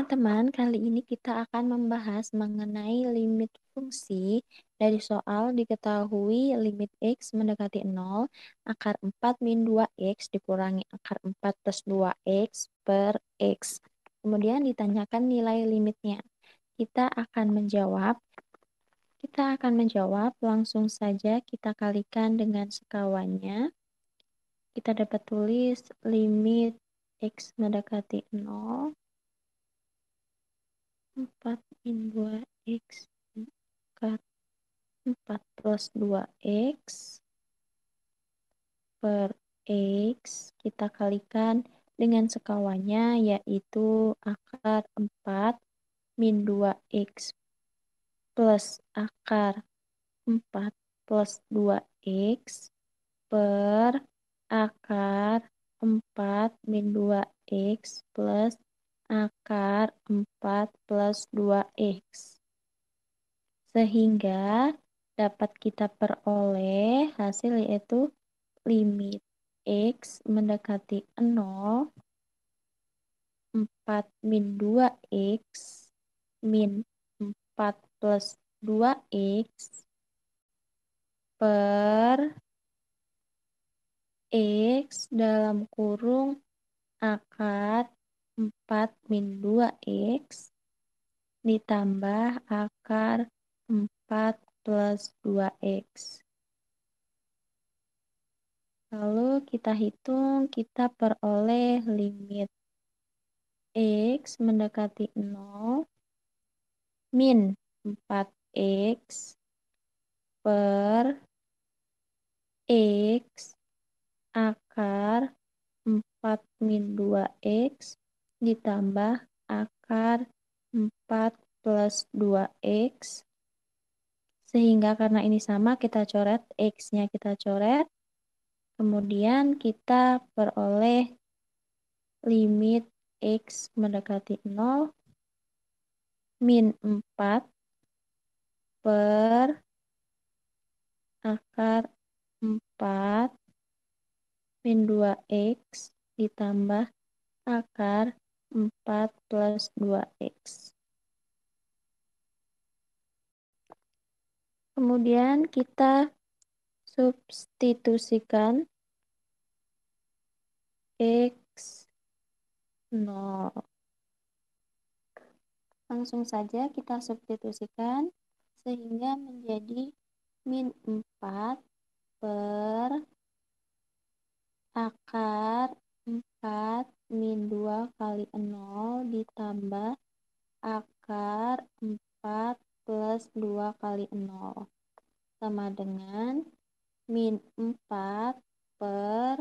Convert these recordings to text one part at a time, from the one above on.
teman-teman, kali ini kita akan membahas mengenai limit fungsi dari soal diketahui limit X mendekati 0, akar 4 min 2X dikurangi akar 4 plus 2X per X. Kemudian ditanyakan nilai limitnya. Kita akan menjawab langsung saja kita kalikan dengan sekawannya. Kita dapat tulis limit X mendekati 0. 4 min 2X akar 4 plus 2X per X kita kalikan dengan sekawannya yaitu akar 4 min 2X plus akar 4 plus 2X per akar 4 min 2X plus akar 4 plus 2X. Sehingga dapat kita peroleh hasil yaitu limit X mendekati 0, 4 min 2X min 4 plus 2X per X dalam kurung akar 4 min 2X ditambah akar 4 plus 2X. Lalu kita hitung, kita peroleh limit X mendekati 0 min 4X per X akar 4 min 2X ditambah akar 4 plus 2X. Sehingga karena ini sama kita coret, X-nya kita coret. Kemudian kita peroleh limit X mendekati 0 min 4 per akar 4 min 2X ditambah akar 4 plus 2X. Kemudian kita substitusikan X 0. Langsung saja kita substitusikan sehingga menjadi min 4 per akar 4 min 2 kali 0 ditambah akar 4 plus 2 kali 0 sama dengan min 4 per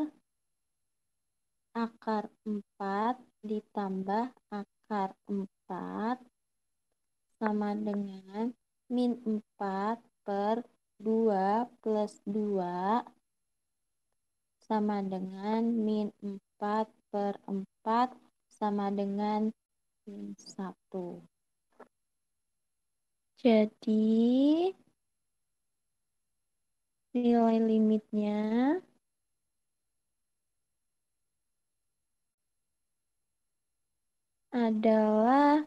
akar 4 ditambah akar 4 sama dengan min 4 per 2 plus 2 sama dengan min 4 per 4 sama dengan min 1. Jadi nilai limitnya adalah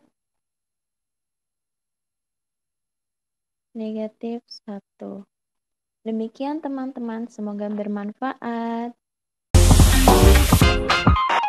negatif 1. Demikian teman-teman, semoga bermanfaat.